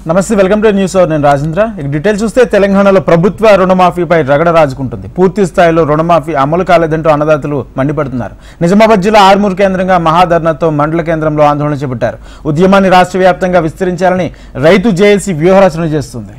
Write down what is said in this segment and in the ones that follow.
నమస్తే, welcome to news hour. నేను రాజేంద్ర. ఇక డీటెయిల్స్ చూస్తే తెలంగాణలో ప్రభుత్వ రుణమాఫీపై రగడ రాజుకుంటుంది. పూర్తి స్థాయిలో రుణమాఫీ అమలు కాలేదంటూ అన్నదాతలు మండిపడుతున్నారు. నిజామాబాద్ జిల్లా ఆర్మూర్ కేంద్రంగా మహాధర్నాతో మండల కేంద్రంలో ఆందోళన చేపట్టారు. ఉద్యమాన్ని రాష్ట్ర వ్యాప్తంగా విస్తరించాలని రైతు జేఏసీ వ్యూహరచన చేస్తుంది.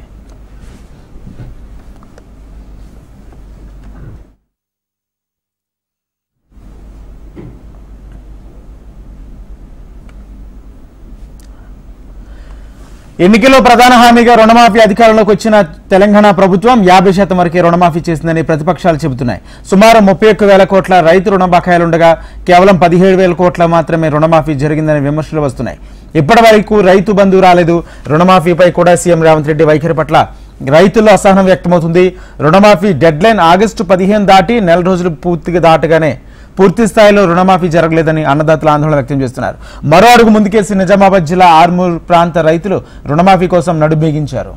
ఎన్నికల్లో ప్రధాన హామీగా రుణమాఫీ అధికారంలోకి వచ్చిన తెలంగాణ ప్రభుత్వం 50% వరకే రుణమాఫీ చేసిందని ప్రతిపక్షాలు చెబుతున్నాయి. సుమారు 31,000 కోట్ల రైతు రుణ బకాయిలుండగా కేవలం 17,000 కోట్ల మాత్రమే రుణమాఫీ జరిగిందని విమర్శలు వస్తున్నాయి. ఇప్పటి వరకు రైతు బంధు రాలేదు. రుణమాఫీపై కూడా సీఎం రేవంత్ రెడ్డి వైఖరి పట్ల రైతుల్లో అసహనం వ్యక్తమవుతుంది. రుణమాఫీ డెడ్ లైన్ ఆగస్టు 15 దాటి నెల రోజులు పూర్తిగా దాటగానే పూర్తి స్థాయిలో రుణమాఫీ జరగలేదని అన్నదాతలు ఆందోళన వ్యక్తం చేస్తున్నారు. మరో అడుగు ముందుకేసి నిజామాబాద్ జిల్లా ఆర్మూర్ ప్రాంత రైతులు రుణమాఫీ కోసం నడుంబిగించారు.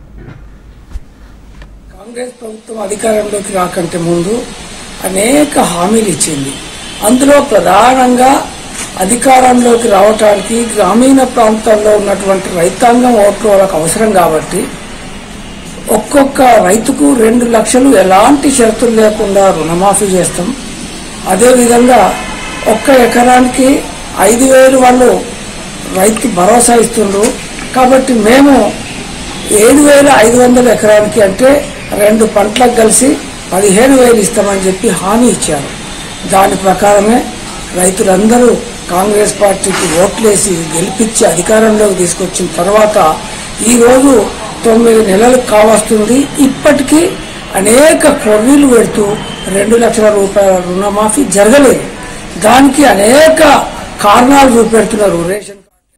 కాంగ్రెస్ ప్రభుత్వం అధికారంలోకి రాకంటే ముందు అనేక హామీలు ఇచ్చింది. అందులో ప్రధానంగా అధికారంలోకి రావడానికి గ్రామీణ ప్రాంతాల్లో ఉన్నటువంటి రైతాంగం ఓట్లు వాళ్ళకు అవసరం కాబట్టి ఒక్కొక్క రైతుకు 2 లక్షలు ఎలాంటి షరతులు లేకుండా రుణమాఫీ చేస్తాం. అదేవిధంగా ఒక్క ఎకరానికి 5,000 వాళ్ళు రైతుకి భరోసా ఇస్తుండ్రు. కాబట్టి మేము 7,500 ఎకరానికి అంటే 2 పంటలకు కలిసి 15,000 ఇస్తామని చెప్పి హామీ ఇచ్చారు. దాని ప్రకారమే రైతులందరూ కాంగ్రెస్ పార్టీకి ఓట్లేసి గెలిపించి అధికారంలోకి తీసుకొచ్చిన తర్వాత ఈరోజు 9 నెలలు కావస్తుంది. ఇప్పటికీ అనేక కొర్రీలు పెడుతూ 2 లక్షల రూపాయల రుణమాఫీ జరగలేదు. దానికి అనేక కారణాలు చూపెడుతున్నారు. రేషన్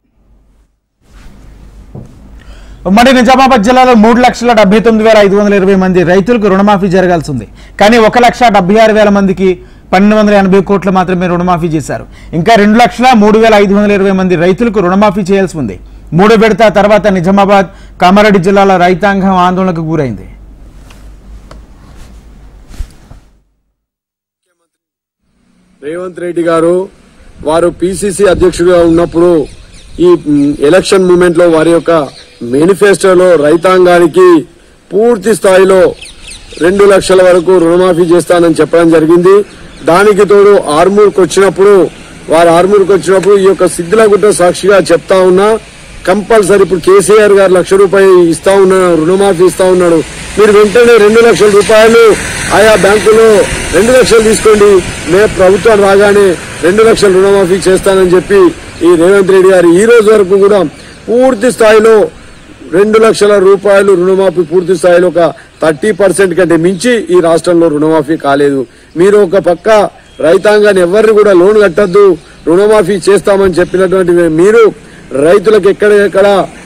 ఉమ్మడి నిజామాబాద్ జిల్లాలో 3,79,520 మంది రైతులకు రుణమాఫీ జరగాల్సి ఉంది. కానీ 1,76,000 మందికి 1,280 కోట్లు మాత్రమే రుణమాఫీ చేశారు. ఇంకా 2,03,520 మంది రైతులకు రుణమాఫీ చేయాల్సి ఉంది. 3 విడత తర్వాత నిజామాబాద్, కామారెడ్డి జిల్లాల రైతాంగం ఆందోళనకు గురైంది. రేవంత్ రెడ్డి గారు వారు పిసిసి అధ్యక్షుడిగా ఉన్నప్పుడు ఈ ఎలక్షన్ మూమెంట్ లో వారి యొక్క మేనిఫెస్టోలో రైతాంగానికి పూర్తి స్థాయిలో 2 లక్షల వరకు రుణమాఫీ చేస్తానని చెప్పడం జరిగింది. దానికి తోడు ఆర్మూర్కి వచ్చినప్పుడు ఈ యొక్క సిద్దిలగుట్ట సాక్షిగా చెప్తా ఉన్నా కంపల్సరీ ఇప్పుడు కేసీఆర్ గారు 1,00,000 రూపాయలు ఇస్తా ఉన్నారు, రుణమాఫీ ఇస్తా ఉన్నాడు. మీరు వెంటనే 2 లక్షల రూపాయలు ఆయా బ్యాంకులో 2 లక్షలు తీసుకోండి, మేము ప్రభుత్వం రాగానే 2 లక్షల రుణమాఫీ చేస్తానని చెప్పి ఈ రేవంత్ రెడ్డి గారు ఈ రోజు వరకు కూడా పూర్తి స్థాయిలో 2 లక్షల రూపాయలు రుణమాఫీ పూర్తి స్థాయిలో ఒక 30% కంటే మించి ఈ రాష్ట్రంలో రుణమాఫీ కాలేదు. మీరు ఒక పక్క రైతాంగాన్ని ఎవరిని కూడా లోన్ కట్టద్దు, రుణమాఫీ చేస్తామని చెప్పినటువంటి మీరు రైతులకు ఎక్కడెక్కడ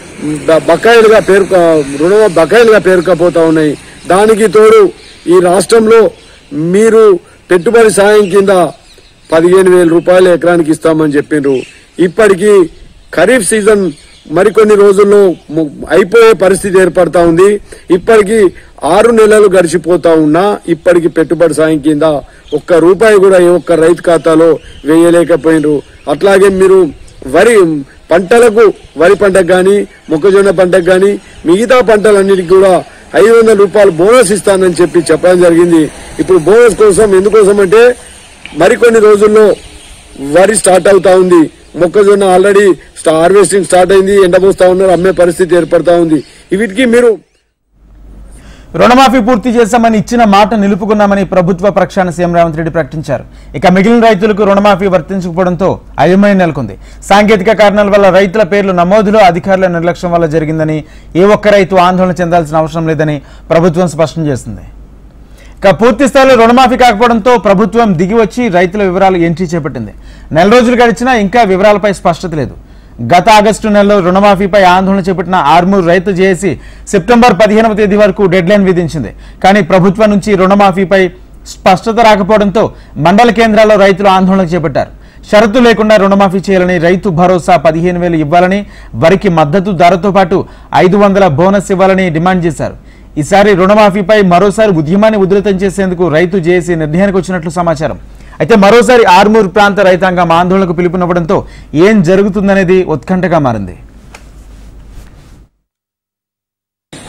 బకాయిలుగా పేరుకపోతా ఉన్నాయి. దానికి తోడు ఈ రాష్ట్రంలో మీరు పెట్టుబడి సాయం కింద 15,000 రూపాయలు ఎకరానికి ఇస్తామని చెప్పిండ్రు. ఇప్పటికీ ఖరీఫ్ సీజన్ మరికొన్ని రోజుల్లో అయిపోయే పరిస్థితి ఏర్పడతా ఉంది. ఇప్పటికీ 6 నెలలు గడిచిపోతా ఉన్నా ఇప్పటికీ పెట్టుబడి సాయం కింద ₹1 కూడా ఏ ఒక్క రైతు ఖాతాలో వేయలేకపోయినరు. అట్లాగే మీరు వరి పంటకు గాని మొక్కజొన్న పంటకు గాని మిగతా పంటలన్నిటికీ కూడా 500 రూపాయలు బోనస్ ఇస్తానని చెప్పడం జరిగింది. ఇప్పుడు బోనస్ కోసం ఎందుకోసం అంటే మరికొన్ని రోజుల్లో వరి స్టార్ట్ అవుతా ఉంది. మొక్కజొన్న ఆల్రెడీ హార్వెస్టింగ్ స్టార్ట్ అయింది, ఎండబోస్తా ఉన్నారు, అమ్మే పరిస్థితి ఏర్పడతా ఉంది. వీటికి మీరు రుణమాఫీ పూర్తి చేశామని ఇచ్చిన మాట నిలుపుకున్నామని ప్రభుత్వ పక్షాన సీఎం రేవంత్ రెడ్డి ప్రకటించారు. ఇక మిగిలిన రైతులకు రుణమాఫీ వర్తించకపోవడంతో అయోమయం నెలకొంది. సాంకేతిక కారణాల వల్ల రైతుల పేర్లు నమోదులో అధికారుల నిర్లక్ష్యం వల్ల జరిగిందని, ఏ ఒక్క రైతు ఆందోళన చెందాల్సిన అవసరం లేదని ప్రభుత్వం స్పష్టం చేసింది. ఇక పూర్తి స్థాయిలో రుణమాఫీ కాకపోవడంతో ప్రభుత్వం దిగి వచ్చి రైతుల వివరాలు ఎంట్రీ చేపట్టింది. నెల రోజులు గడిచినా ఇంకా వివరాలపై స్పష్టత లేదు. గత ఆగస్టు నెలలో రుణమాఫీపై ఆందోళన చేపట్టిన ఆర్మూర్ రైతు జేఏసీ సెప్టెంబర్ 15వ తేదీ వరకు డెడ్ లైన్ విధించింది. కానీ ప్రభుత్వం నుంచి రుణమాఫీపై స్పష్టత రాకపోవడంతో మండల కేంద్రాల్లో రైతులు ఆందోళన చేపట్టారు. షరతు లేకుండా రుణమాఫీ చేయాలని, రైతు భరోసా 15,000 ఇవ్వాలని, వరికి మద్దతు ధరతో పాటు 500 బోనస్ ఇవ్వాలని డిమాండ్ చేశారు. ఈసారి రుణమాఫీపై మరోసారి ఉద్యమాన్ని ఉధృతం చేసేందుకు రైతు జేఏసీ నిర్ణయానికి వచ్చినట్లు సమాచారం. అయితే మరోసారి ఆర్మూర్ ప్రాంత రైతాంగం ఆందోళనకు పిలుపునివ్వడంతో ఏం జరుగుతుందనేది ఉత్కంఠగా మారింది.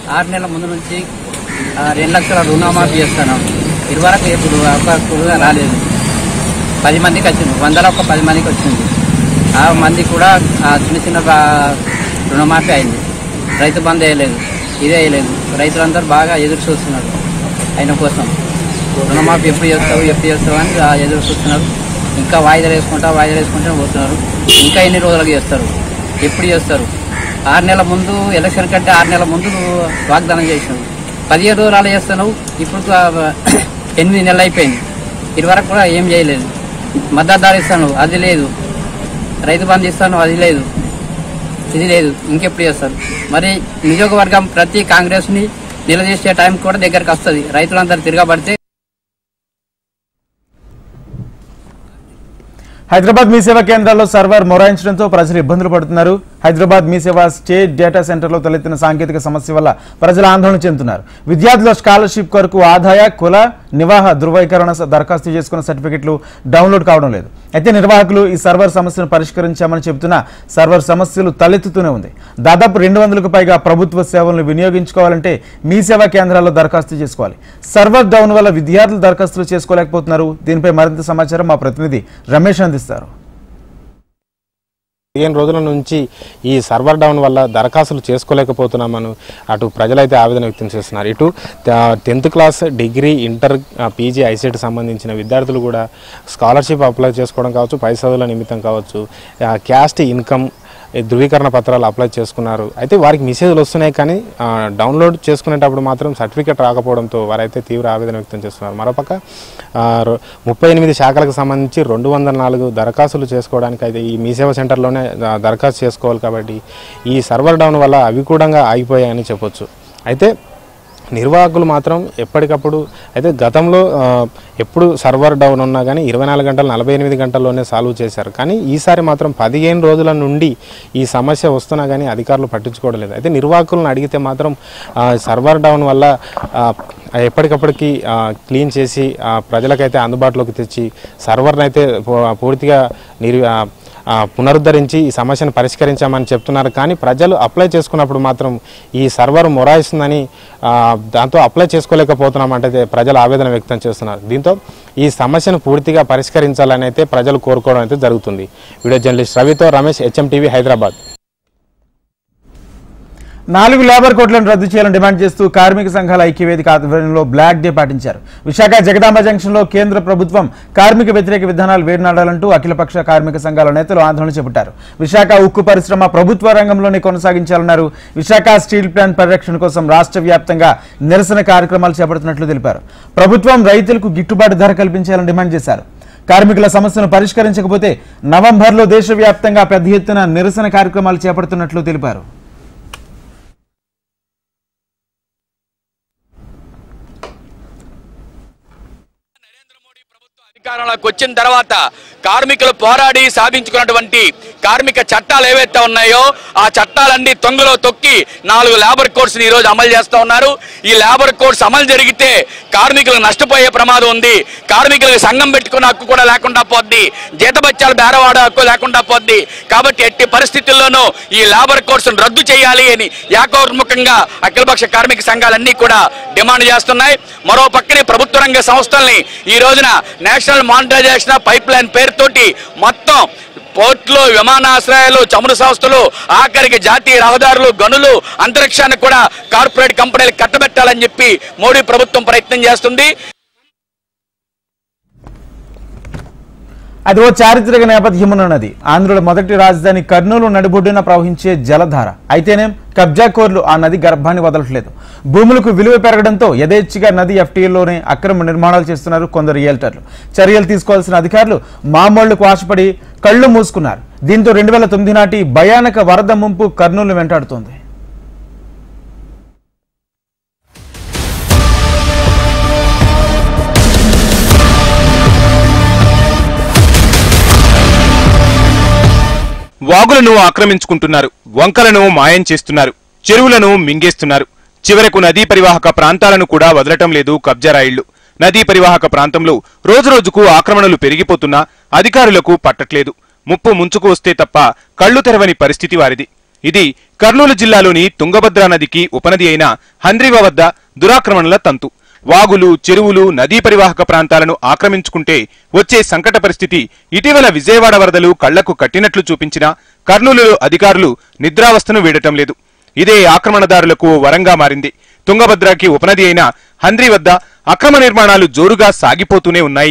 6 నెలల ముందు నుంచి 2 లక్షల రుణమాఫీ చేస్తున్నాం. ఇదివరకు ఇప్పుడు ఒక్కగా రాలేదు. 10 మందికి వచ్చింది, 100 10 మందికి వచ్చింది. ఆ మంది కూడా చిన్న చిన్న రుణమాఫీ అయింది. రైతు బంధు వేయలేదు, ఇదే వేయలేదు. రైతులందరూ బాగా ఎదురు చూస్తున్నారు ఆయన కోసం. రుణమాఫీ ఎప్పుడు చేస్తావు అని ఎదురు చూస్తున్నారు. ఇంకా వాయిదాలు వేసుకుంటూ పోతున్నారు. ఇంకా ఎన్ని రోజులకు చేస్తారు, ఎప్పుడు చేస్తారు? 6 నెలల ముందు ఎలక్షన్ కంటే 6 నెలల ముందు వాగ్దానం చేసినావు. 15 రోజులు చేస్తున్నావు. ఇప్పుడు 8 నెలలు అయిపోయింది. ఇదివరకు కూడా ఏం చేయలేదు. మద్దతు ధర ఇస్తాను, అది లేదు. రైతు బంధు ఇస్తాను, అది లేదు, ఇది లేదు. ఇంకెప్పుడు చేస్తారు? మరి నియోజకవర్గం ప్రతి కాంగ్రెస్ని నిలదీసే టైం కూడా దగ్గరకు వస్తుంది. రైతులందరూ తిరగబడితే. హైదరాబాద్ మీ సేవా కేంద్రాల్లో సర్వర్ మొరాయించడంతో ప్రజలు ఇబ్బందులు పడుతున్నారు. హైదరాబాద్ మీ సేవ స్టేట్ డేటా సెంటర్లో తలెత్తిన సాంకేతిక సమస్య వల్ల ప్రజలు ఆందోళన చెందుతున్నారు. విద్యార్థుల స్కాలర్షిప్ కొరకు ఆదాయ, కుల, నివాహ ధృవీకరణ దరఖాస్తు చేసుకున్న సర్టిఫికెట్లు డౌన్లోడ్ కావడం లేదు. అయితే నిర్వాహకులు ఈ సర్వర్ సమస్యను పరిష్కరించామని చెబుతున్నా సర్వర్ సమస్యలు తలెత్తుతూనే ఉంది. దాదాపు 200కు పైగా ప్రభుత్వ సేవలను వినియోగించుకోవాలంటే మీ సేవా కేంద్రాల్లో దరఖాస్తు చేసుకోవాలి. సర్వర్ డౌన్ వల్ల విద్యార్థులు దరఖాస్తులు చేసుకోలేకపోతున్నారు. దీనిపై మరింత సమాచారం మా ప్రతినిధి రమేష్ అందిస్తారు. 15 రోజుల నుంచి ఈ సర్వర్ డౌన్ వల్ల దరఖాస్తులు చేసుకోలేకపోతున్నామని అటు ప్రజలైతే ఆవేదన వ్యక్తం చేస్తున్నారు. ఇటు 10th class, degree, inter, PG, ICET సంబంధించిన విద్యార్థులు కూడా స్కాలర్షిప్ అప్లై చేసుకోవడం కావచ్చు, పై చదువుల నిమిత్తం కావచ్చు, క్యాస్ట్ ఇన్కమ్ ధృవీకరణ పత్రాలు అప్లై చేసుకున్నారు. అయితే వారికి మెసేజ్లు వస్తున్నాయి, కానీ డౌన్లోడ్ చేసుకునేటప్పుడు మాత్రం సర్టిఫికేట్ రాకపోవడంతో వారైతే తీవ్ర ఆవేదన వ్యక్తం చేస్తున్నారు. మరోపక్క 38 శాఖలకు సంబంధించి 204 దరఖాస్తులు చేసుకోవడానికి అయితే ఈ మీ సేవ సెంటర్లోనే దరఖాస్తు చేసుకోవాలి. కాబట్టి ఈ సర్వర్ డౌన్ వల్ల అవి కూడా ఆగిపోయాయని చెప్పొచ్చు. అయితే నిర్వాహకులు మాత్రం ఎప్పటికప్పుడు అయితే గతంలో ఎప్పుడు సర్వర్ డౌన్ ఉన్నా కానీ 24 గంటలు 48 గంటల్లోనే సాల్వ్ చేశారు. కానీ ఈసారి మాత్రం 15 రోజుల నుండి ఈ సమస్య వస్తున్నా కానీ అధికారులు పట్టించుకోవడం లేదు. అయితే నిర్వాహకులను అడిగితే మాత్రం సర్వర్ డౌన్ వల్ల ఎప్పటికప్పటికి క్లీన్ చేసి ప్రజలకైతే అందుబాటులోకి తెచ్చి సర్వర్ని అయితే పూర్తిగా పునరుద్ధరించి ఈ సమస్యను పరిష్కరించామని చెప్తున్నారు. కానీ ప్రజలు అప్లై చేసుకున్నప్పుడు మాత్రం ఈ సర్వర్ మొరాయిస్తుందని, దాంతో అప్లై చేసుకోలేకపోతున్నామంటే ప్రజలు ఆవేదన వ్యక్తం చేస్తున్నారు. దీంతో ఈ సమస్యను పూర్తిగా పరిష్కరించాలని అయితే ప్రజలు కోరుకోవడం అయితే జరుగుతుంది. వీడియో జర్నలిస్ట్ రవితో రమేష్, HMTV, హైదరాబాద్. 4 లేబర్ కోడ్లను రద్దు చేయాలని డిమాండ్ చేస్తూ కార్మిక సంఘాల ఐక్యవేదిక ఆధ్వర్యంలో బ్లాక్ డే పాటించారు. విశాఖ జగదాంబ జంక్షన్లో కేంద్ర ప్రభుత్వం కార్మిక వ్యతిరేక విధానాలు వేడినాడాలంటూ అఖిలపక్ష కార్మిక సంఘాల నేతలు ఆందోళన చేపట్టారు. విశాఖ ఉక్కు పరిశ్రమ ప్రభుత్వ రంగంలోనే కొనసాగించాలన్నారు. విశాఖ స్టీల్ ప్లాంట్ పరిరక్షణ కోసం రాష్ట్ర వ్యాప్తంగా నిరసన కార్యక్రమాలు చేపడుతున్నట్లు తెలిపారు. ప్రభుత్వం రైతులకు గిట్టుబాటు ధర కల్పించాలని డిమాండ్ చేశారు. కార్మికుల సమస్యను పరిష్కరించకపోతే నవంబర్లో దేశవ్యాప్తంగా పెద్ద ఎత్తున నిరసన కార్యక్రమాలు చేపడుతున్నట్లు తెలిపారు. అధికారంలోకి వచ్చిన తర్వాత కార్మికులు పోరాడి సాధించుకున్నటువంటి కార్మిక చట్టాలు ఏవైతే ఉన్నాయో ఆ చట్టాలన్నీ తొంగలో తొక్కి 4 లేబర్ కోడ్స్ ఈ రోజు అమలు చేస్తూ ఉన్నారు. ఈ లేబర్ కోడ్స్ అమలు జరిగితే కార్మికులు నష్టపోయే ప్రమాదం ఉంది. కార్మికులకు సంఘం పెట్టుకున్న హక్కు కూడా లేకుండా పోద్ది, జీతబత్యాలు బేరవాడ హక్కు లేకుండా పోద్ది. కాబట్టి ఎట్టి పరిస్థితుల్లోనూ ఈ లేబర్ కోడ్స్ రద్దు చేయాలి అని ఏకోన్ముఖంగా అఖిలపక్ష కార్మిక సంఘాలన్నీ కూడా డిమాండ్ చేస్తున్నాయి. మరో పక్కనే ప్రభుత్వ రంగ సంస్థల్ని ఈ రోజున నేషనల్ మానిటైజేషన్ పైప్ లైన్ పేరుతోటి మొత్తం పోర్టులు, విమానాశ్రయాలు, చమురు సంస్థలు, ఆఖరికి జాతీయ రహదారులు, గనులు, అంతరిక్షాన్ని కూడా కార్పొరేట్ కంపెనీలకు కట్టబెట్టాలని చెప్పి మోడీ ప్రభుత్వం ప్రయత్నం చేస్తుంది. అది ఓ చారిత్రక నేపథ్యం ఉన్నది. ఆంధ్రుల మొదటి రాజధాని కర్నూలు నడిబొడ్డున ప్రవహించే జలధార. అయితేనేం కబ్జాకోర్లు ఆ నది గర్భాన్ని వదలట్లేదు. భూములకు విలువ పెరగడంతో యథేచ్ఛగా నది FTAలోనే అక్రమ నిర్మాణాలు చేస్తున్నారు కొందరు రియల్టర్లు. చర్యలు తీసుకోవాల్సిన అధికారులు మామూళ్లకు ఆశపడి కళ్లు మూసుకున్నారు. దీంతో 2009 నాటి భయానక వరద ముంపు కర్నూలు వెంటాడుతోంది. వాగులను ఆక్రమించుకుంటున్నారు, వంకలను మాయం చేస్తున్నారు, చెరువులను మింగేస్తున్నారు. చివరకు నదీ పరివాహక ప్రాంతాలను కూడా వదలటం లేదు కబ్జారాయిళ్లు. నదీ పరివాహక ప్రాంతంలో రోజురోజుకు ఆక్రమణలు పెరిగిపోతున్నా అధికారులకు పట్టట్లేదు. ముప్పు ముంచుకు వస్తే తప్ప కళ్లు తెరవని పరిస్థితి వారిది. ఇది కర్నూలు జిల్లాలోని తుంగభద్రా నదికి ఉపనది అయిన హంద్రివ వద్ద దురాక్రమణల తంతు. వాగులు, చెరువులు, నదీ పరివాహక ప్రాంతాలను ఆక్రమించుకుంటే వచ్చే సంకట పరిస్థితి ఇటీవల విజయవాడ వరదలు కళ్లకు కట్టినట్లు చూపించినా కర్నూలులో అధికారులు నిద్రావస్థను వీడటం లేదు. ఇదే ఆక్రమణదారులకు వరంగా మారింది. తుంగభద్రకి ఉపనది అయిన హంద్రి వద్ద అక్రమ నిర్మాణాలు జోరుగా సాగిపోతూనే ఉన్నాయి.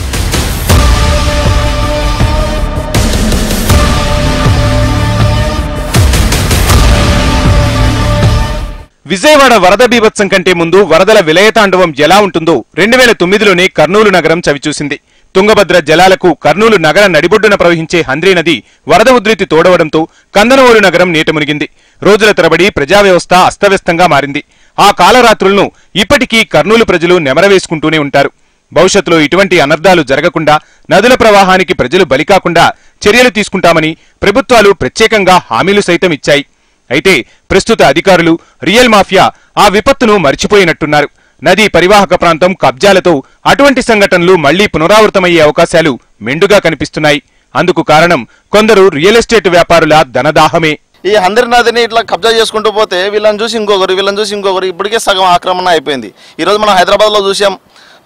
విజయవాడ వరద బీభత్సం కంటే ముందు వరదల విలయతాండవం ఎలా ఉంటుందో 2009లోనే కర్నూలు నగరం చవిచూసింది. తుంగభద్ర జలాలకు కర్నూలు నగర నడిబొడ్డున ప్రవహించే హంద్రీ నది వరద ఉధృతి తోడవడంతో కందనవోలు నగరం నీట మునిగింది. రోజుల తరబడి ప్రజా వ్యవస్థ అస్తవ్యస్తంగా మారింది. ఆ కాలరాత్రులను ఇప్పటికీ కర్నూలు ప్రజలు నెమరవేసుకుంటూనే ఉంటారు. భవిష్యత్తులో ఇటువంటి అనర్థాలు జరగకుండా నదుల ప్రవాహానికి ప్రజలు బలికాకుండా చర్యలు తీసుకుంటామని ప్రభుత్వాలు ప్రత్యేకంగా హామీలు సైతం ఇచ్చాయి. అయితే ప్రస్తుత అధికారులు, రియల్ మాఫియా ఆ విపత్తును మర్చిపోయినట్టున్నారు. నదీ పరివాహక ప్రాంతం కబ్జాలతో అటువంటి సంఘటనలు మళ్లీ పునరావృతమయ్యే అవకాశాలు మెండుగా కనిపిస్తున్నాయి. అందుకు కారణం కొందరు రియల్ ఎస్టేట్ వ్యాపారుల ధనదాహమే. ఈ హంద్రి నదిని ఇట్లా కబ్జా చేసుకుంటూ పోతే వీళ్ళని చూసి ఇంకొకరు ఇప్పటికే సగం ఆక్రమణ అయిపోయింది. ఈరోజు మనం హైదరాబాద్లో చూసాం.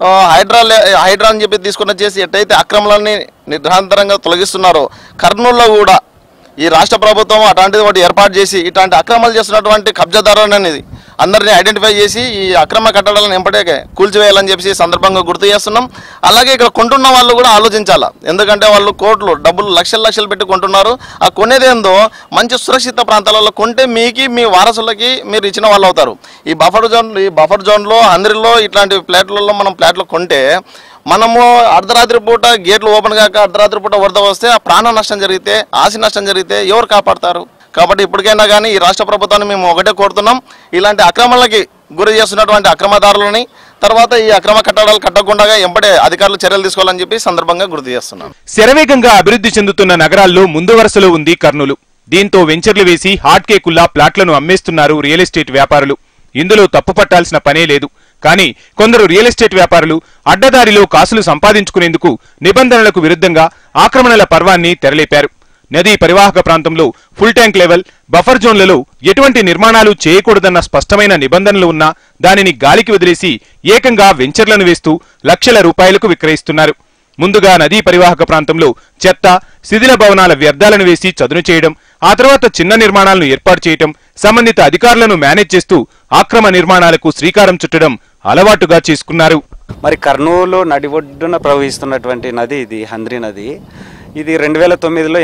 హైడ్రా అని చెప్పి తీసుకుని వచ్చేసి ఎట్టయితే అక్రమాలని నిరంతరంగా తొలగిస్తున్నారో కర్నూలులో కూడా ఈ రాష్ట్ర ప్రభుత్వం అట్లాంటిది ఒకటి ఏర్పాటు చేసి ఇట్లాంటి అక్రమాలు చేస్తున్నటువంటి కబ్జాదారులు అనేది అందరినీ ఐడెంటిఫై చేసి ఈ అక్రమ కట్టడాలను ఎంపటే కూల్చివేయాలని చెప్పి సందర్భంగా గుర్తు చేస్తున్నాం. అలాగే ఇక్కడ కొంటున్న వాళ్ళు కూడా ఆలోచించాలా. ఎందుకంటే వాళ్ళు కోట్లు డబ్బులు లక్షలు పెట్టి కొంటున్నారు. ఆ కొనేదేందో మంచి సురక్షిత ప్రాంతాలలో కొంటే మీకు మీ వారసులకి మీరు ఇచ్చిన వాళ్ళు అవుతారు. ఈ బఫర్ జోన్లో హంద్రిలో ఇట్లాంటి ఫ్లాట్లలో మనం ఫ్లాట్లు కొంటే మనము అర్ధరాత్రి పూట గేట్లు ఓపెన్ కాక అర్ధరాత్రి పూట వరద వస్తే ఆ ప్రాణ నష్టం జరిగితే, ఆస్తి నష్టం జరిగితే ఎవరు కాపాడతారు? కాబట్టి ఇప్పటికైనా కానీ ఈ రాష్ట్ర ప్రభుత్వాన్ని మేము ఒకటే కోరుతున్నాం, ఇలాంటి అక్రమాలకి గురి చేస్తున్నటువంటి అక్రమదారులని తర్వాత ఈ అక్రమ కట్టడాలు కట్టకుండా ఎంబడే అధికారులు చర్యలు తీసుకోవాలని చెప్పి సందర్భంగా గుర్తు చేస్తున్నాం. శరవేగంగా అభివృద్ధి చెందుతున్న నగరాల్లో ముందు వరుసలో ఉంది కర్నూలు. దీంతో వెంచర్లు వేసి హాట్ కేకుల్లా ప్లాట్లను అమ్మేస్తున్నారు రియల్ ఎస్టేట్ వ్యాపారులు. ఇందులో తప్పు పట్టాల్సిన పనే లేదు. కానీ కొందరు రియల్ ఎస్టేట్ వ్యాపారులు అడ్డదారిలో కాసులు సంపాదించుకునేందుకు నిబంధనలకు విరుద్ధంగా ఆక్రమణల పర్వాన్ని తెరలేపారు. నదీ పరివాహక ప్రాంతంలో ఫుల్ ట్యాంక్ లెవెల్, బఫర్ జోన్లలో ఎటువంటి నిర్మాణాలు చేయకూడదన్న స్పష్టమైన నిబంధనలు ఉన్నా దానిని గాలికి వదిలేసి ఏకంగా వెంచర్లను వేస్తూ లక్షల రూపాయలకు విక్రయిస్తున్నారు. ముందుగా నదీ పరివాహక ప్రాంతంలో చెత్త, శిథిల భవనాల వ్యర్థాలను వేసి చదును చేయడం, ఆ తర్వాత చిన్న నిర్మాణాలను ఏర్పాటు చేయడం, సంబంధిత అధికారులను మేనేజ్ చేస్తూ ఆక్రమ నిర్మాణాలకు శ్రీకారం చుట్టడం అలవాటుగా చేసుకున్నారు. మరి కర్నూలు నడిబొడ్డున ప్రవహిస్తున్నటువంటి నది ఇది హంద్రి నది. ఇది 2009లో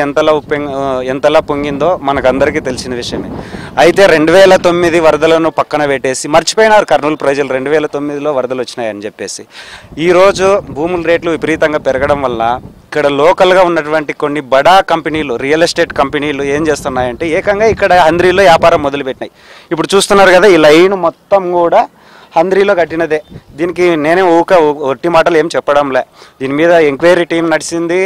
ఎంతలా పొంగిందో మనకందరికీ తెలిసిన విషయమే. అయితే 2009 వరదలను పక్కన పెట్టేసి మర్చిపోయినారు కర్నూలు ప్రజలు 2009లో వరదలు వచ్చినాయని చెప్పేసి. ఈరోజు భూముల రేట్లు విపరీతంగా పెరగడం వల్ల ఇక్కడ లోకల్గా ఉన్నటువంటి కొన్ని బడా కంపెనీలు, రియల్ ఎస్టేట్ కంపెనీలు ఏం చేస్తున్నాయంటే ఏకంగా ఇక్కడ హంద్రిలో వ్యాపారం మొదలుపెట్టినాయి. ఇప్పుడు చూస్తున్నారు కదా, ఈ లైన్ మొత్తం కూడా హంద్రిలో కట్టినదే. దీనికి నేనే ఒట్టి మాటలు ఏం చెప్పడంలే. దీని మీద ఎంక్వైరీ టీం నడిచింది,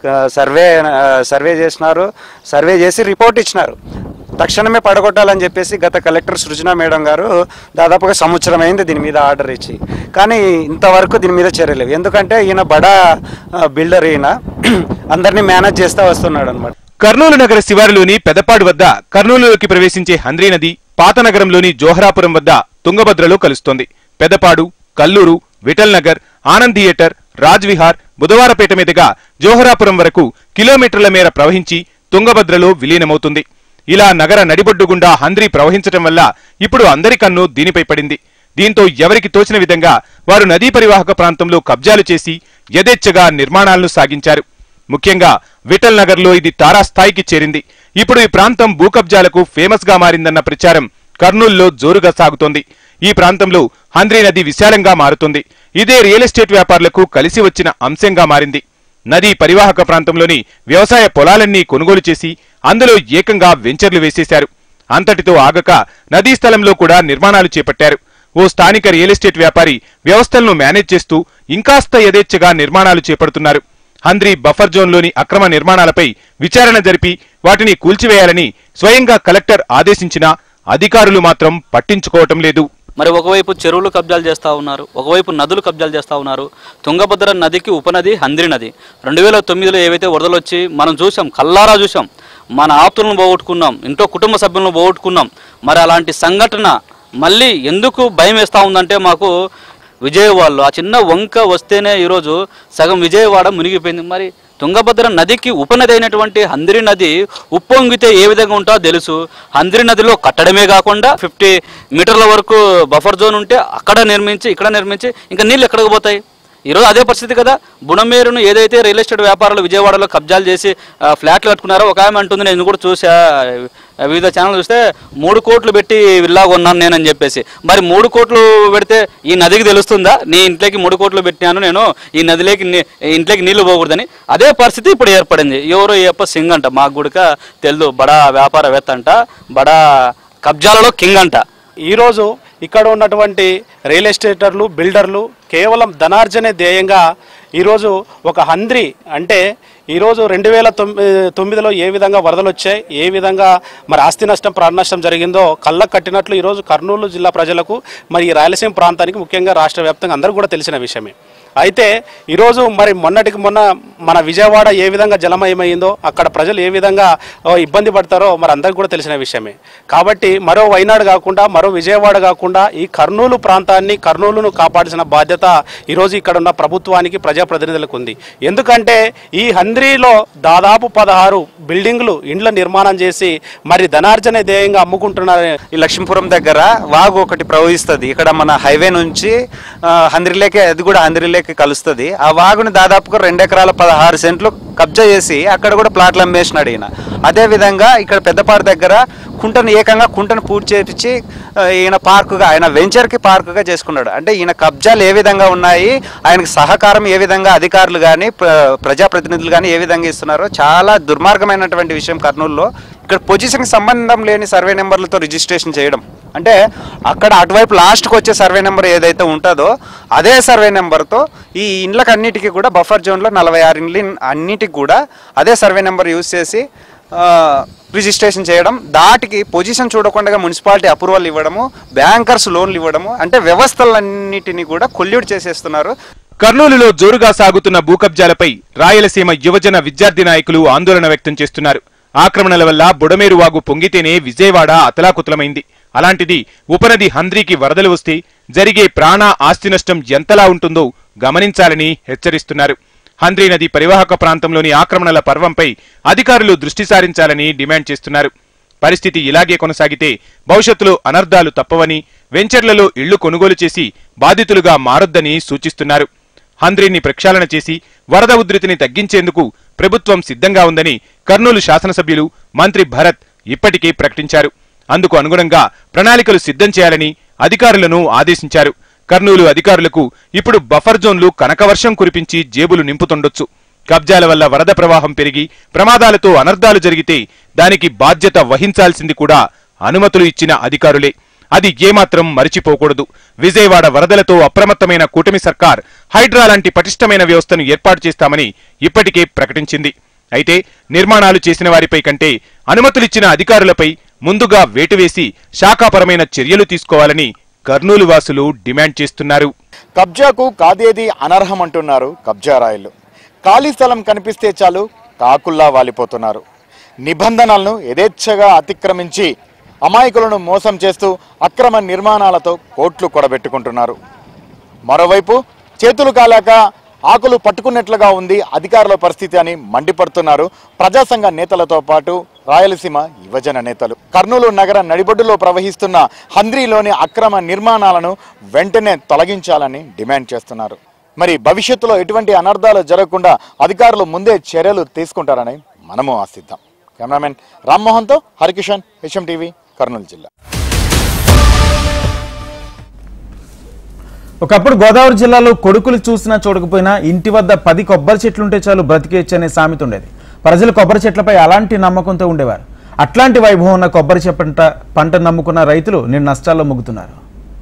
సర్వే చేసినారు. సర్వే చేసి రిపోర్ట్ ఇచ్చినారు. తక్షణమే పడగొట్టాలని చెప్పేసి గత కలెక్టర్ సృజన మేడం గారు దాదాపుగా సంవత్సరం అయింది దీని మీద ఆర్డర్ ఇచ్చి. కానీ ఇంతవరకు దీని మీద చర్యలేవు. ఎందుకంటే ఈయన బడా బిల్డర్, ఈయన అందరినీ మేనేజ్ చేస్తూ వస్తున్నాడు అనమాట. కర్నూలు నగర శివారులోని పెదపాడు వద్ద కర్నూలులోకి ప్రవేశించే హంద్రీ నది పాత నగరంలోని జోహరాపురం వద్ద తుంగభద్రలో కలుస్తోంది. పెదపాడు, కల్లూరు, విఠల్ నగర్, ఆనంద్ థియేటర్, రాజ్ విహార్, బుధవారపేట మీదుగా జోహరాపురం వరకు కిలోమీటర్ల మేర ప్రవహించి తుంగభద్రలో విలీనమవుతుంది. ఇలా నగర నడిబొడ్డు గుండా హంద్రీ ప్రవహించటం వల్ల ఇప్పుడు అందరి కన్ను దీనిపై పడింది. దీంతో ఎవరికి తోచిన విధంగా వారు నదీ పరివాహక ప్రాంతంలో కబ్జాలు చేసి యథేచ్ఛగా నిర్మాణాలను సాగించారు. ముఖ్యంగా విఠల్ నగర్లో ఇది తారాస్థాయికి చేరింది. ఇప్పుడు ఈ ప్రాంతం భూకబ్జాలకు ఫేమస్ గా మారిందన్న ప్రచారం కర్నూలులో జోరుగా సాగుతోంది. ఈ ప్రాంతంలో హంద్రీ నది విశాలంగా మారుతుంది. ఇదే రియల్ ఎస్టేట్ వ్యాపారులకు కలిసి వచ్చిన అంశంగా మారింది. నదీ పరివాహక ప్రాంతంలోని వ్యవసాయ పొలాలన్నీ కొనుగోలు చేసి అందులో ఏకంగా వెంచర్లు వేసేశారు. అంతటితో ఆగక నదీ స్థలంలో కూడా నిర్మాణాలు చేపట్టారు. ఓ స్థానిక రియల్ ఎస్టేట్ వ్యాపారి వ్యవస్థలను మేనేజ్ చేస్తూ ఇంకాస్త యథేచ్ఛగా నిర్మాణాలు చేపడుతున్నారు. హంద్రీ బఫర్ జోన్లోని అక్రమ నిర్మాణాలపై విచారణ జరిపి వాటిని కూల్చివేయాలని స్వయంగా కలెక్టర్ ఆదేశించినా అధికారులు మాత్రం పట్టించుకోవటం లేదు. మరి ఒకవైపు చెరువులు కబ్జాలు చేస్తూ ఉన్నారు, ఒకవైపు నదులు కబ్జాలు చేస్తూ ఉన్నారు. తుంగభద్ర నదికి ఉపనది హంద్రి నది. 2009లో ఏవైతే వరదలు వచ్చి మనం చూసాం, కల్లారా చూసాం. మన ఆప్తులను పోగొట్టుకున్నాం, ఇంట్లో కుటుంబ సభ్యులను పోగొట్టుకున్నాం. మరి అలాంటి సంఘటన మళ్ళీ ఎందుకు భయం వేస్తూ ఉందంటే మాకు విజయవాడలో ఆ చిన్న వంక వస్తేనే ఈరోజు సగం విజయవాడ మునిగిపోయింది. మరి తుంగభద్ర నదికి ఉపనది అయినటువంటి హంద్రి నది ఉప్పొంగితే ఏ విధంగా ఉంటుందో తెలుసు. హంద్రి నదిలో కట్టడమే కాకుండా 50 మీటర్ల వరకు బఫర్ జోన్ ఉంటే అక్కడ నిర్మించి ఇక్కడ నిర్మించి ఇంకా నీళ్ళు ఎక్కడికి పోతాయి? ఈరోజు అదే పరిస్థితి కదా. బుడమేరును ఏదైతే రియల్ ఎస్టేట్ వ్యాపారాలు విజయవాడలో కబ్జాలు చేసి ఫ్లాట్లు కట్టుకున్నారో ఒక ఆమె అంటుంది, నేను కూడా చూసా వివిధ ఛానల్ చూస్తే 3 కోట్లు పెట్టి విల్లా కొన్నాను నేనని చెప్పేసి. మరి 3 కోట్లు పెడితే ఈ నదికి తెలుస్తుందా నీ ఇంట్లోకి 3 కోట్లు పెట్టినాను నేను, ఈ నదిలోకి ఇంట్లోకి నీళ్లు పోకూడదని? అదే పరిస్థితి ఇప్పుడు ఏర్పడింది. ఎవరో ఏప్ప సింగ్ అంట, మాకు కూడా తెలుసు, బడా వ్యాపారవేత్త అంట, బడా కబ్జాలలో కింగ్ అంట. ఈరోజు ఇక్కడ ఉన్నటువంటి రియల్ ఎస్టేటర్లు, బిల్డర్లు కేవలం ధనార్జనే ధ్యేయంగా ఈరోజు ఒక హంద్రి అంటే ఈరోజు 2009లో ఏ విధంగా వరదలు వచ్చాయి, ఏ విధంగా మరి ఆస్తి నష్టం, ప్రాణ నష్టం జరిగిందో కళ్ళకు కట్టినట్లు ఈరోజు కర్నూలు జిల్లా ప్రజలకు, మరి ఈ రాయలసీమ ప్రాంతానికి, ముఖ్యంగా రాష్ట్ర వ్యాప్తంగా అందరూ కూడా తెలిసిన విషయమే. అయితే ఈరోజు మరి మొన్నటికి మొన్న మన విజయవాడ ఏ విధంగా జలమయమైందో, అక్కడ ప్రజలు ఏ విధంగా ఇబ్బంది పడతారో మరి అందరికీ కూడా తెలిసిన విషయమే. కాబట్టి మరో వైనాడు కాకుండా, మరో విజయవాడ కాకుండా ఈ కర్నూలు ప్రాంతాన్ని, కర్నూలును కాపాడాల్సిన బాధ్యత ఈరోజు ఇక్కడ ఉన్న ప్రభుత్వానికి, ప్రజాప్రతినిధులకు ఉంది. ఎందుకంటే ఈ హంద్రీలో దాదాపు 16 బిల్డింగ్లు, ఇండ్ల నిర్మాణం చేసి మరి ధనార్జన ధ్యేయంగా అమ్ముకుంటున్నారు. ఈ లక్ష్మీపురం దగ్గర వాగు ఒకటి ప్రవహిస్తుంది. ఇక్కడ మన హైవే నుంచి హంద్రిలేకే, అది కూడా హంద్రిలేకి కలుస్తుంది. ఆ వాగుని దాదాపుగా 2 ఎకరాల 16 సెంట్లు కబ్జా చేసి అక్కడ కూడా ప్లాట్లు అమ్మేసినాడు ఈయన. అదేవిధంగా ఇక్కడ పెద్దపాడు దగ్గర కుంటను పూర్తి చేపించి ఈయన పార్కుగా, ఆయన వెంచర్కి పార్కుగా చేసుకున్నాడు. అంటే ఈయన కబ్జాలు ఏ విధంగా ఉన్నాయి, ఆయనకు సహకారం ఏ విధంగా అధికారులు కానీ ప్రజాప్రతినిధులు కానీ ఏ విధంగా ఇస్తున్నారో చాలా దుర్మార్గమైనటువంటి విషయం. కర్నూలులో ఇక్కడ పొజిషన్కి సంబంధం లేని సర్వే నెంబర్లతో రిజిస్ట్రేషన్ చేయడం అంటే అక్కడ అటువైపు లాస్ట్కి వచ్చే సర్వే నెంబర్ ఏదైతే ఉంటుందో అదే సర్వే నెంబర్తో ఈ ఇండ్లకు అన్నిటికీ కూడా బఫర్ జోన్లో 46 ఇండ్లు అన్నిటికి కూడా అదే సర్వే నెంబర్ యూజ్ చేసి రిజిస్ట్రేషన్ చేయడం, దాటికి పొజిషన్ చూడకుండా మున్సిపాలిటీ అప్రూవల్ ఇవ్వడము, బ్యాంకర్స్ లోన్లు ఇవ్వడము, అంటే వ్యవస్థలన్నిటినీ కూడా కొల్యూడ్ చేసేస్తున్నారు. కర్నూలులో జోరుగా సాగుతున్న భూకబ్జాలపై రాయలసీమ యువజన విద్యార్థి నాయకులు ఆందోళన వ్యక్తం చేస్తున్నారు. ఆక్రమణల వల్ల బుడమేరు వాగు పొంగితేనే విజయవాడ అతలాకుతలమైంది. అలాంటిది ఉపనది హంద్రీకి వరదలు వస్తే జరిగే ప్రాణ ఆస్తి నష్టం ఎంతలా ఉంటుందో గమనించాలని హెచ్చరిస్తున్నారు. హంద్రీ నది పరివాహక ప్రాంతంలోని ఆక్రమణల పర్వంపై అధికారులు దృష్టి సారించాలని డిమాండ్ చేస్తున్నారు. పరిస్థితి ఇలాగే కొనసాగితే భవిష్యత్తులో అనర్థాలు తప్పవని, వెంచర్లలో ఇళ్లు కొనుగోలు చేసి బాధితులుగా మారొద్దని సూచిస్తున్నారు. హంద్రీని ప్రక్షాళన చేసి వరద ఉధృతిని తగ్గించేందుకు ప్రభుత్వం సిద్ధంగా ఉందని కర్నూలు శాసనసభ్యులు మంత్రి భరత్ ఇప్పటికే ప్రకటించారు. అందుకు అనుగుణంగా ప్రణాళికలు సిద్ధం చేయాలని అధికారులను ఆదేశించారు. కర్నూలు అధికారులకు ఇప్పుడు బఫర్ జోన్లు కనకవర్షం కురిపించి జేబులు నింపుతుండొచ్చు. కబ్జాల వల్ల వరద ప్రవాహం పెరిగి ప్రమాదాలతో అనర్థాలు జరిగితే దానికి బాధ్యత వహించాల్సింది కూడా అనుమతులు ఇచ్చిన అధికారులే. అది ఏమాత్రం మరిచిపోకూడదు. విజయవాడ వరదలతో అప్రమత్తమైన కూటమి సర్కార్ హైడ్రా లాంటి పటిష్టమైన వ్యవస్థను ఏర్పాటు చేస్తామని ఇప్పటికే ప్రకటించింది. అయితే నిర్మాణాలు చేసిన వారిపై కంటే అనుమతులిచ్చిన అధికారులపై ముందుగా వేటు వేసి శాఖాపరమైన చర్యలు తీసుకోవాలని కర్నూలు వాసులు డిమాండ్ చేస్తున్నారు. కబ్జాకు కాదేది అనర్హమంటున్నారు కబ్జా రాయలు. ఖాళీ స్థలం కనిపిస్తే చాలు కాకుల్లా వాలిపోతున్నారు. నిబంధనలను యథేచ్ఛగా అతిక్రమించి అమాయకులను మోసం చేస్తూ అక్రమ నిర్మాణాలతో కోట్లు కొడబెట్టుకుంటున్నారు. మరోవైపు చేతులు కాలాక ఆకులు పట్టుకున్నట్లుగా ఉంది అధికారుల పరిస్థితి అని మండిపడుతున్నారు ప్రజాసంఘ నేతలతో పాటు రాయలసీమ యువజన నేతలు. కర్నూలు నగర నడిబొడ్డులో ప్రవహిస్తున్న హంద్రీలోని అక్రమ నిర్మాణాలను వెంటనే తొలగించాలని డిమాండ్ చేస్తున్నారు. మరి భవిష్యత్తులో ఎటువంటి అనర్థాలు జరగకుండా అధికారులు ముందే చర్యలు తీసుకుంటారని మనము ఆశిద్దాం. కెమెరామెన్ రామ్మోహన్తో హరికిషన్, హెచ్ఎం టీవీ, కర్నూలు జిల్లా. ఒకప్పుడు గోదావరి జిల్లాలో కొడుకులు చూసినా చూడకపోయినా ఇంటి వద్ద 10 కొబ్బరి చెట్లుంటే చాలు బ్రతికేయచ్చు అనే సామెత ఉండేది. ప్రజలు కొబ్బరి చెట్లపై అలాంటి నమ్మకంతో ఉండేవారు. అట్లాంటి వైభవం ఉన్న కొబ్బరి పంట నమ్ముకున్న రైతులు నిన్న నష్టాల్లో ముగ్గుతున్నారు.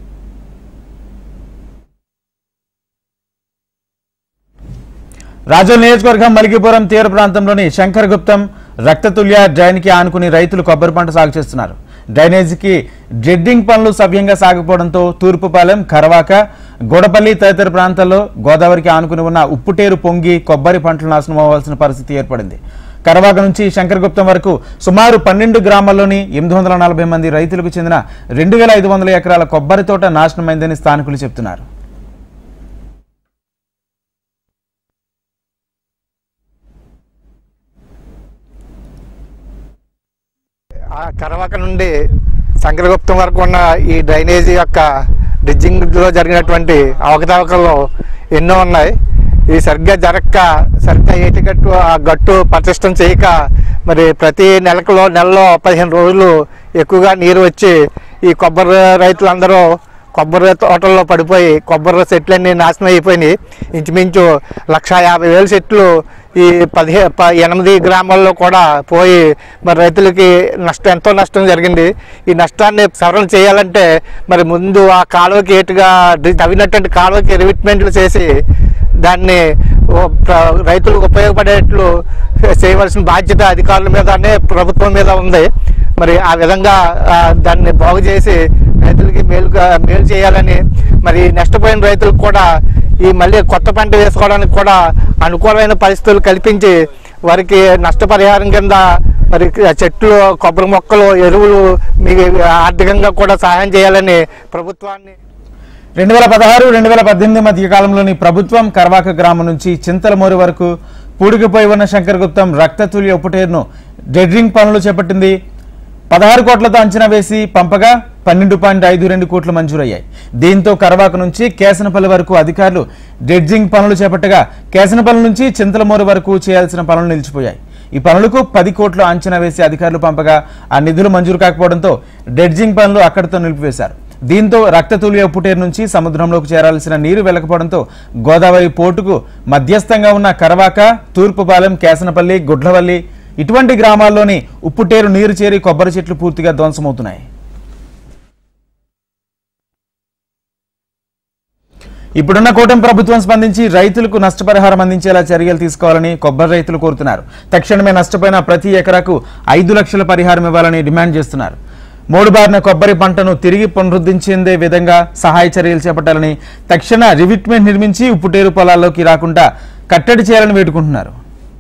రాజోల్ నియోజకవర్గం మలికిపురం తీర ప్రాంతంలోని శంకర్ గుప్తం రక్తతుల్య డ్రైన్కి ఆనుకుని రైతులు కొబ్బరి పంట సాగు చేస్తున్నారు. డ్రైనేజీకి డ్రెడ్డింగ్ పనులు సవ్యంగా సాగకపోవడంతో తూర్పుపాలెం, కరవాక, గోడపల్లి తదితర ప్రాంతాల్లో గోదావరికి ఆనుకుని ఉన్న ఉప్పుటేరు పొంగి కొబ్బరి పంటలు నాశనం అవ్వాల్సిన పరిస్థితి ఏర్పడింది. కరవాక నుంచి శంకరగుప్తం వరకు సుమారు 12 గ్రామాల్లోని 840 మంది రైతులకు చెందిన 2500 ఎకరాల కొబ్బరి తోట నాశనమైందని స్థానికులు చెబుతున్నారు. కరవాక నుండి శంకరగుప్తం వరకు ఉన్న ఈ డ్రైనేజీ యొక్క డ్రిడ్జింగ్లో జరిగినటువంటి అవకతవకలు ఎన్నో ఉన్నాయి. ఇది సరిగ్గా జరగక సరిగ్గా ఏటిగట్టు ఆ గట్టు పటిష్టం చేయక మరి ప్రతి నెలలో 15 రోజులు ఎక్కువగా నీరు వచ్చి ఈ కొబ్బరి రైతులందరూ కొబ్బరి తోటల్లో పడిపోయి కొబ్బరి చెట్లన్నీ నాశనం అయిపోయినాయి. ఇంచుమించు 150,000 చెట్లు ఈ 8 గ్రామాల్లో కూడా పోయి మరి రైతులకి ఎంతో నష్టం జరిగింది. ఈ నష్టాన్ని సవరణ చేయాలంటే మరి ముందు ఆ కాలువకి ఏటుగా తవ్వినటువంటి కాలువకి రివిట్మెంట్లు చేసి దాన్ని రైతులకు ఉపయోగపడేట్లు చేయవలసిన బాధ్యత అధికారుల మీదనే ప్రభుత్వం మీద ఉంది. మరి ఆ విధంగా దాన్ని బాగు చేసి రైతులకి మేలు చేయాలని మరి నష్టపోయిన రైతులకు కూడా ఈ మళ్ళీ కొత్త పంట వేసుకోవడానికి కూడా అనుకూలమైన పరిస్థితులు కల్పించి వారికి నష్టపరిహారం కింద మరి చెట్లు కొబ్బరి మొక్కలు ఎరువులు మీకు ఆర్థికంగా కూడా సహాయం చేయాలని ప్రభుత్వాన్ని 2016-2018 మధ్య కాలంలోని ప్రభుత్వం కర్వాక గ్రామం నుంచి చింతలమూరి వరకు పూడికిపోయి ఉన్న శంకరగుప్తం రక్తతుల్య ఉపటేరును డ్రెడ్జింగ్ పనులు చేపట్టింది. 16 కోట్లతో అంచనా వేసి పంపగా 12.52 కోట్లు మంజూరయ్యాయి. దీంతో కరవాక నుంచి కేసనపల్లి వరకు అధికారులు డ్రెడ్జింగ్ పనులు చేపట్టగా కేసనపల్లి నుంచి చింతలమూరి వరకు చేయాల్సిన పనులు నిలిచిపోయాయి. ఈ పనులకు 10 కోట్లు అంచనా వేసి అధికారులు పంపగా ఆ నిధులు మంజూరు కాకపోవడంతో డ్రెడ్జింగ్ పనులు అక్కడితో నిలిపివేశారు. దీంతో రక్తతుల్య పుటేరు నుంచి సముద్రంలోకి చేరాల్సిన నీరు వెళ్లకపోవడంతో గోదావరి పోర్టుకు మధ్యస్థంగా ఉన్న కరవాక, తూర్పుపాలెం, కేసనపల్లి, గుడ్లవల్లి ఇటువంటి గ్రామాల్లోని ఉప్పుటేరు నీరు చేరి కొబ్బరి చెట్లు పూర్తిగా ధ్వంసమవుతున్నాయి. ఇప్పుడున్న కూటమి ప్రభుత్వం స్పందించి రైతులకు నష్టపరిహారం అందించేలా చర్యలు తీసుకోవాలని కొబ్బరి రైతులు కోరుతున్నారు. తక్షణమే నష్టపోయిన ప్రతి ఎకరాకు 5 లక్షల పరిహారం ఇవ్వాలని డిమాండ్ చేస్తున్నారు. మూడుబారిన కొబ్బరి పంటను తిరిగి పునరుద్ధరించేందే విధంగా సహాయ చర్యలు చేపట్టాలని, తక్షణ రివిట్మెంట్ నిర్మించి ఉప్పుటేరు పొలాల్లోకి రాకుండా కట్టడి చేయాలని వేడుకుంటున్నారు.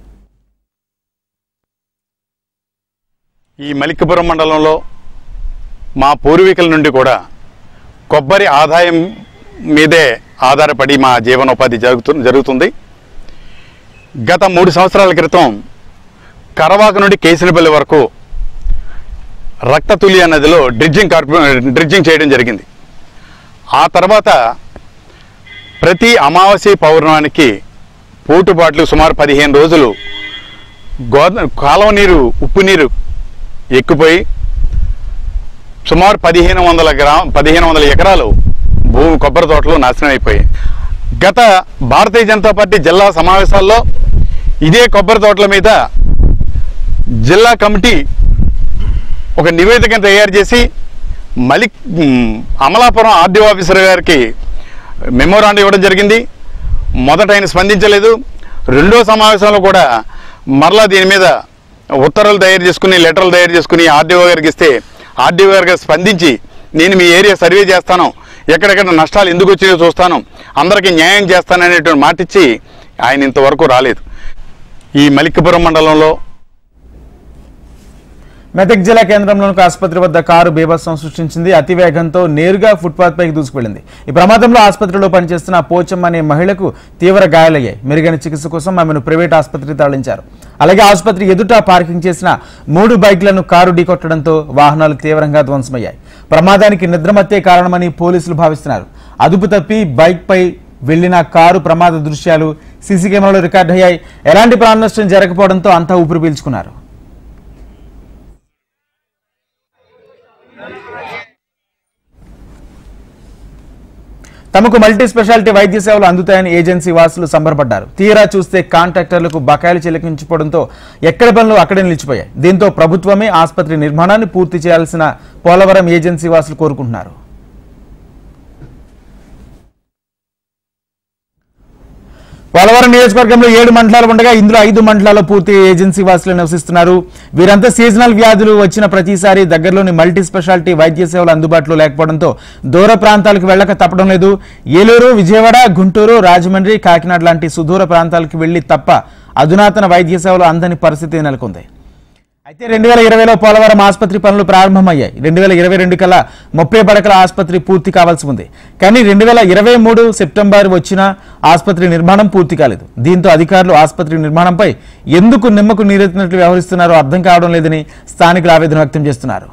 ఈ మలిక్కిపురం మండలంలో మా పూర్వీకుల నుండి కూడా కొబ్బరి ఆదాయం మీదే ఆధారపడి మా జీవనోపాధి జరుగుతుంది. గత 3 సంవత్సరాల క్రితం కరవాక నుండి కేసినపల్లి వరకు రక్తతుల్య నదిలో డ్రిడ్జింగ్ చేయడం జరిగింది. ఆ తర్వాత ప్రతి అమావాస్య పౌర్ణానికి పూటుబాట్లు సుమారు 15 రోజులు కాలువ నీరు ఉప్పు నీరు ఎక్కుపోయి సుమారు 1500 ఎకరాలు భూమి కొబ్బరి తోటలు నాశనం అయిపోయాయి. గత భారతీయ జనతా పార్టీ జిల్లా సమావేశాల్లో ఇదే కొబ్బరి తోటల మీద జిల్లా కమిటీ ఒక నివేదికను తయారు చేసి అమలాపురం ఆర్డీఓ ఆఫీసర్ గారికి మెమోరాండం ఇవ్వడం జరిగింది. మొదట ఆయన స్పందించలేదు. రెండో సమావేశంలో కూడా మరలా దీని మీద ఉత్తర్వులు తయారు చేసుకుని లెటర్లు తయారు చేసుకుని ఆర్డీఓ గారికి ఇస్తే ఆర్డీఓ గారికి స్పందించి నేను మీ ఏరియా సర్వే చేస్తాను, ఎక్కడెక్కడ నష్టాలు ఎందుకు వచ్చినాయో చూస్తాను, అందరికీ న్యాయం చేస్తాననేటువంటి మాట ఇచ్చి ఆయన ఇంతవరకు రాలేదు. ఈ మలిక్కిపురం మండలంలో మెదక్ జిల్లా కేంద్రంలోని ఆసుపత్రి వద్ద కారు బీభత్సం సృష్టించింది. అతివేగంతో నేరుగా ఫుట్పాత్ పైకి దూసుకువెళ్లింది. ఈ ప్రమాదంలో ఆసుపత్రిలో పనిచేస్తున్న పోచమ్మ అనే మహిళకు తీవ్ర గాయాలయ్యాయి. మెరుగైన చికిత్స కోసం ఆమెను ప్రైవేట్ ఆసుపత్రికి తరలించారు. అలాగే ఆసుపత్రి ఎదుట పార్కింగ్ చేసిన 3 బైక్లను కారు ఢీకొట్టడంతో వాహనాలు తీవ్రంగా ధ్వంసమయ్యాయి. ప్రమాదానికి నిద్రమత్తే కారణమని పోలీసులు భావిస్తున్నారు. అదుపు తప్పి బైక్ పై వెళ్లిన కారు ప్రమాద దృశ్యాలు సీసీ కెమెరాలో రికార్డయ్యాయి. ఎలాంటి ప్రాణ నష్టం జరగకపోవడంతో అంతా ఊపిరి పీల్చుకున్నారు. తమకు మల్టీ స్పెషాలిటీ వైద్య సేవలు అందుతాయని ఏజెన్సీ వాసులు సంబరపడ్డారు. తీరా చూస్తే కాంట్రాక్టర్లకు బకాయిలు చెల్లించడంతో ఎక్కడి పనులు అక్కడే నిలిచిపోయాయి. దీంతో ప్రభుత్వమే ఆసుపత్రి నిర్మాణాన్ని పూర్తి చేయాల్సిన పోలవరం ఏజెన్సీ వాసులు కోరుకుంటున్నారు. పోలవరం నియోజకవర్గంలో 7 మండలాలు ఉండగా ఇందులో 5 మండలాల్లో పూర్తి ఏజెన్సీ వాసులు నివసిస్తున్నారు. వీరంతా సీజనల్ వ్యాధులు వచ్చిన ప్రతిసారి దగ్గరలోని మల్టీ స్పెషాలిటీ వైద్య సేవలు అందుబాటులో లేకపోవడంతో దూర ప్రాంతాలకు వెళ్లక తప్పడం లేదు. ఏలూరు, విజయవాడ, గుంటూరు, రాజమండ్రి, కాకినాడ లాంటి సుదూర ప్రాంతాలకు వెళ్లి తప్ప అధునాతన వైద్య సేవలు అందని పరిస్థితి నెలకొంది. అయితే 2020లో పోలవరం ఆసుపత్రి పనులు ప్రారంభమయ్యాయి. 2022 కల్లా 30 పడకల ఆసుపత్రి పూర్తి కావాల్సి ఉంది. కానీ 2023 సెప్టెంబర్ వచ్చినా ఆసుపత్రి నిర్మాణం పూర్తి కాలేదు. దీంతో అధికారులు ఆసుపత్రి నిర్మాణంపై ఎందుకు నిమ్మకు నీరెత్తినట్లు వ్యవహరిస్తున్నారో అర్థం కావడం లేదని స్థానికులు ఆవేదన వ్యక్తం చేస్తున్నారు.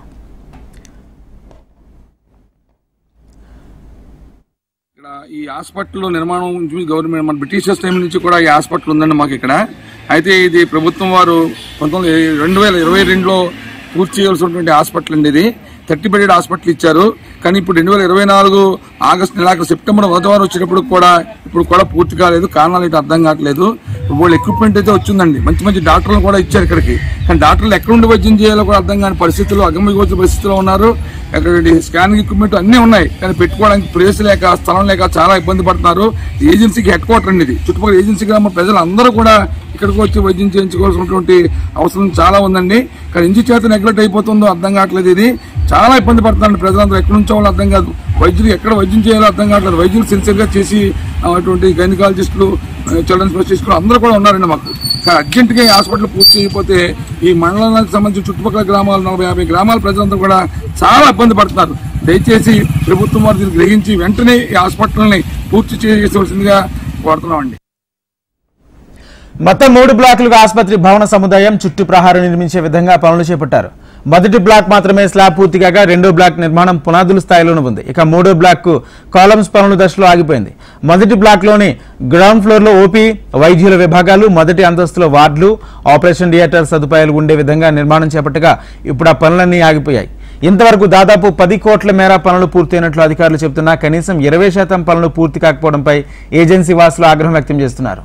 ఈ హాస్పిటల్ నిర్మాణం గవర్నమెంట్ మన బ్రిటిషర్స్ టైం నుంచి కూడా ఈ హాస్పిటల్ ఉందండి మాకు ఇక్కడ. అయితే ఇది ప్రభుత్వం వారు 2022లో పూర్తి చేయాల్సినటువంటి హాస్పిటల్ అండి. ఇది 30 బెడెడ్ హాస్పిటల్ ఇచ్చారు. కానీ ఇప్పుడు 2024 ఆగస్టు నెలాఖరు సెప్టెంబర్ 1వ వారం వచ్చేటప్పుడు కూడా ఇప్పుడు కూడా పూర్తి కాలేదు. కారణాలు అయితే అర్థం కావట్లేదు. వాళ్ళు ఎక్విప్మెంట్ అయితే వచ్చిందండి, మంచి డాక్టర్లు కూడా ఇచ్చారు ఇక్కడికి. కానీ డాక్టర్లు ఎక్కడుండి వైద్యం చేయాలో కూడా అర్థం కాని పరిస్థితుల్లో, అగమ్యగోచర పరిస్థితుల్లో ఉన్నారు. అక్కడ స్కానింగ్ ఎక్విప్మెంట్ అన్నీ ఉన్నాయి, కానీ పెట్టుకోవడానికి ప్లేస్ లేక, స్థలం లేక చాలా ఇబ్బంది పడుతున్నారు. ఏజెన్సీకి హెడ్ క్వార్టర్ అండి ఇది. చుట్టుపక్కల ఏజెన్సీ గ్రామ ప్రజలందరూ కూడా ఇక్కడికి వచ్చి వైద్యం చేయించుకోవాల్సినటువంటి అవసరం చాలా ఉందండి. కానీ ఇంటి చేత నెగ్లెక్ట్ అయిపోతుందో అర్థం కావట్లేదు. ఇది చాలా ఇబ్బంది పడుతున్నారు ప్రజలందరూ. ఎక్కడి నుంచో వాళ్ళు అర్థం కాదు, వైద్యులు ఎక్కడ వైద్యం చేయాలో అర్థం కావట్లేదు. వైద్యులు సిన్సియర్గా చేసి అటువంటి గైనకాలజిస్టులు, చిల్డ్రన్ స్పెషలిస్టులు అందరూ కూడా ఉన్నారండి మాకు. కానీ అర్జెంటుగా ఈ హాస్పిటల్ పూర్తి చేయకపోతే ఈ మండలానికి సంబంధించి చుట్టుపక్కల గ్రామాలు 40-50 గ్రామాల ప్రజలందరూ కూడా చాలా ఇబ్బంది పడుతున్నారు. దయచేసి ప్రభుత్వం వారు దీన్ని గ్రహించి వెంటనే ఈ హాస్పిటల్ని పూర్తి చేయవలసిందిగా కోరుతున్నామండి. మొత్తం 3 బ్లాకులుగా ఆసుపత్రి భవన సముదాయం చుట్టూ ప్రహారం నిర్మించే విధంగా పనులు చేపట్టారు. మొదటి బ్లాక్ మాత్రమే స్లాబ్ పూర్తి కాగా 2వ బ్లాక్ నిర్మాణం పునాదుల స్థాయిలోనే ఉంది. ఇక 3వ బ్లాక్ కు కాలమ్స్ పనుల దశలో ఆగిపోయింది. మొదటి బ్లాక్ లోని గ్రౌండ్ ఫ్లోర్ లో ఓపీ, వైద్యుల విభాగాలు, మొదటి అంతస్తులో వార్డులు, ఆపరేషన్ థియేటర్ సదుపాయాలు ఉండే విధంగా నిర్మాణం చేపట్టగా ఇప్పుడు ఆ పనులన్నీ ఆగిపోయాయి. ఇంతవరకు దాదాపు 10 కోట్ల మేర పనులు పూర్తయినట్లు అధికారులు చెబుతున్నా కనీసం 20% పనులు పూర్తి కాకపోవడంపై ఏజెన్సీ వాసులు ఆగ్రహం వ్యక్తం చేస్తున్నారు.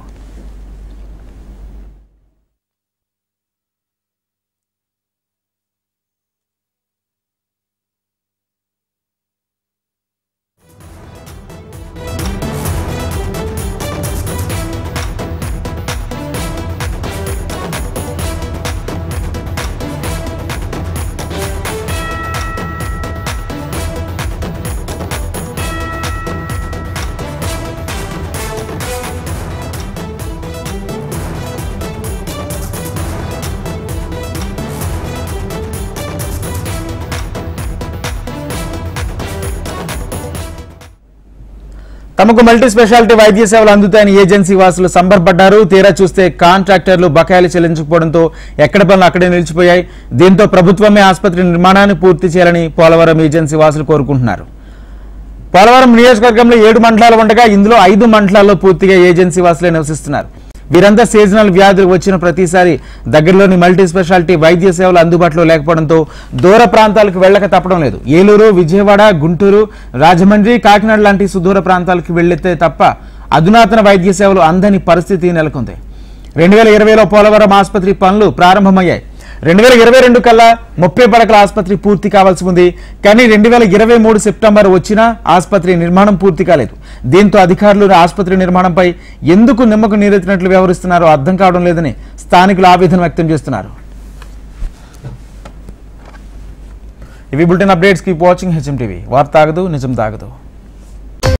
తమకు మల్టీ స్పెషాలిటీ వైద్య సేవలు అందుతాయని ఏజెన్సీ వాసులు సంబరపడ్డారు. తీరా చూస్తే కాంట్రాక్టర్లు బకాయిలు చెల్లించకపోవడంతో ఎక్కడ పనులు అక్కడే నిలిచిపోయాయి. దీంతో ప్రభుత్వమే ఆసుపత్రి నిర్మాణాన్ని పూర్తి చేయాలని పోలవరం ఏజెన్సీ వాసులు కోరుకుంటున్నారు. పోలవరం నియోజకవర్గంలో 7 మండలాలు ఉండగా ఇందులో 5 మండలాల్లో పూర్తిగా ఏజెన్సీ వాసులే నివసిస్తున్నారు. వీరంతా సీజనల్ వ్యాధులు వచ్చిన ప్రతిసారి దగ్గరలోని మల్టీ స్పెషాలిటీ వైద్య సేవలు అందుబాటులో లేకపోవడంతో దూర ప్రాంతాలకు వెళ్లక తప్పడం లేదు. ఏలూరు, విజయవాడ, గుంటూరు, రాజమండ్రి, కాకినాడ లాంటి సుదూర ప్రాంతాలకు వెళ్లితే తప్ప అధునాతన వైద్య సేవలు అందని పరిస్థితి నెలకొంది. 2020లో పోలవరం ఆసుపత్రి పనులు ప్రారంభమయ్యాయి. 2022 కల్లా 30 పడకల ఆసుపత్రి పూర్తి కావాల్సి ఉంది. కానీ 2023 సెప్టెంబర్ వచ్చినా ఆసుపత్రి నిర్మాణం పూర్తి కాలేదు. దీంతో అధికారులు ఆసుపత్రి నిర్మాణంపై ఎందుకు నిమ్మకు నీరెత్తినట్లు వ్యవహరిస్తున్నారో అర్థం కావడం లేదని స్థానికులు ఆవేదన వ్యక్తం చేస్తున్నారు. ఇవి bulletin updates. Keep watching HM TV. వార్త తాగదు, నిజం తాగదు.